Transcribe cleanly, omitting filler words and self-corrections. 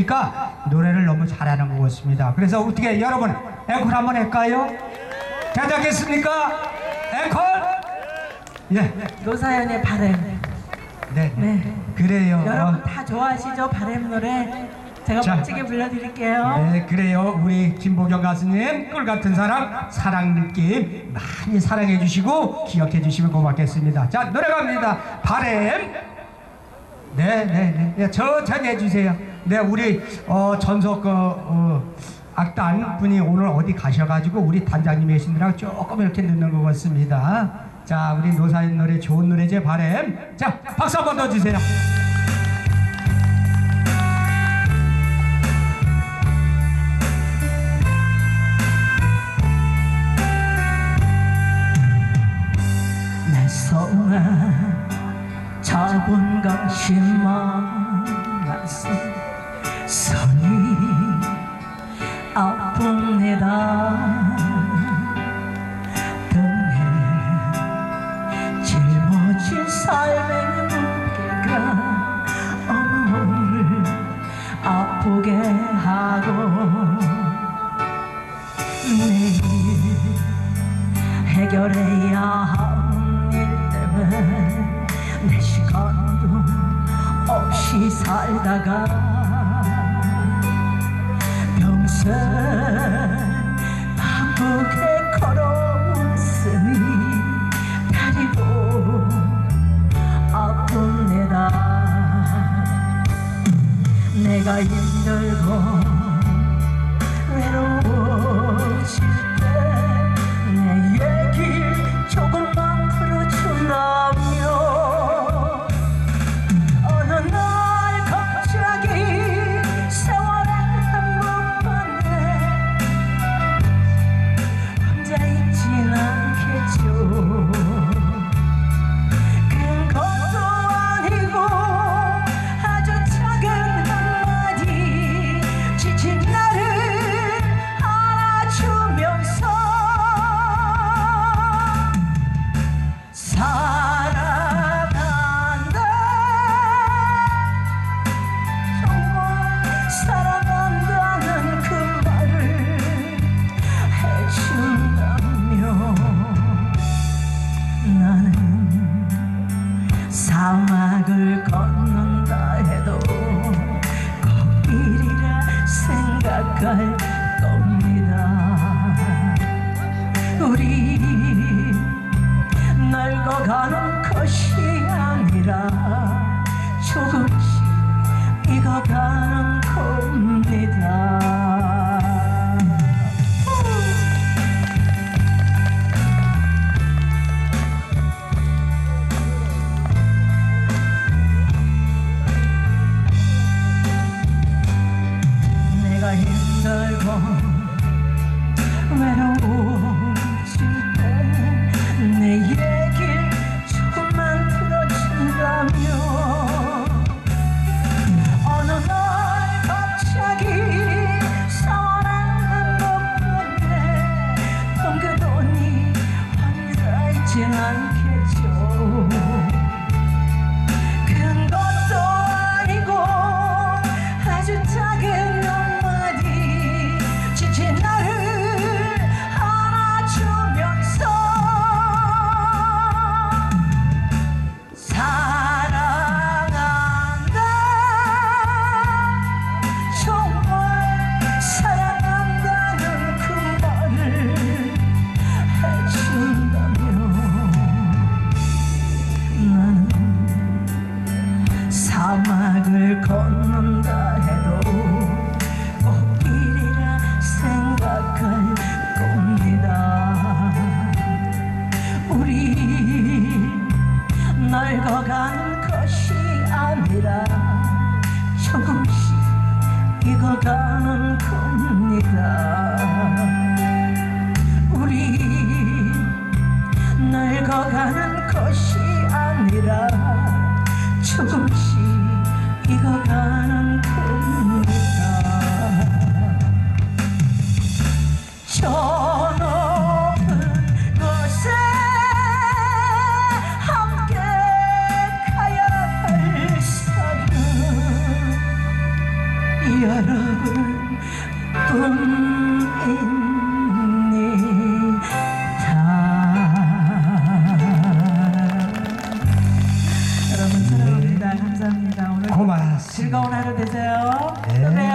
보니까 노래를 너무 잘하는 것 같습니다. 그래서 어떻게 여러분 앵콜 한번 할까요? 괜찮겠습니까? 앵콜? 예. 노사연의 바램. 네. 네. 그래요. 여러분 다 좋아하시죠? 바램 노래. 제가 자. 멋지게 불러드릴게요. 네, 그래요. 우리 김보경 가수님 꿀같은 사랑 느낌 많이 사랑해 주시고 기억해 주시면 고맙겠습니다. 자, 노래 갑니다. 바램. 네, 천천히 해주세요. 네, 우리 전석 악단 분이 오늘 어디 가셔가지고 우리 단장님이 계시느라고 조금 이렇게 늦는 것 같습니다. 자, 우리 노사연 노래 좋은 노래제 바램. 자, 박수 한번 더 주세요. 내 손에 잡은 것이 많아서 손이 아픕니다. 등에 짊어진 삶의 무게가 온몸을 아프게 하고 내일 해결해야 하는 일 때문에 내 시간도 없이 살다가 평생 바쁘게 걸어왔으니 다리도 아픕니다. 내가 힘들고 외로워질 때 내 얘기 조금만 풀어준다면 어느 날 갑자기 세월은 한번만에 혼자 있진 않겠죠. 큰 것도 아니고 아주 작은 한마디 지친 나를 알아주면서 사랑한다. 정말 사랑한다는 그 말을 해준다면 나는 사막을 걷는다 해도 꼭 이리라 생각할 겁니다. 우리 늙어가는 것이 아니라 조금씩 익어가는 겁니다. 내가 힘들고 외로워질 때 내 얘길 조금만 들어준다면 어느 날 갑자기 사랑한 것뿐에 덩그러니 혼자 있진 않겠죠. 큰 것도 아니고 아주 작은 한마디 지친 나를 안아주면서 사랑한다. 정말 사랑한다는 그 말을 해준다면 나는 사막을 걷는다 해도 꼭 이리라 생각할 겁니다. 우리 늙어가는 것이 아니라 조금씩 익어가는 겁니다. 우리 늙어가는 것이 아니라 조금씩 익어가는 겁니다. 저 높은 곳에 함께 가야 할 사람 여러분 사랑합니다. 감사합니다. 오늘 고맙습니다. 즐거운 하루 되세요. 네.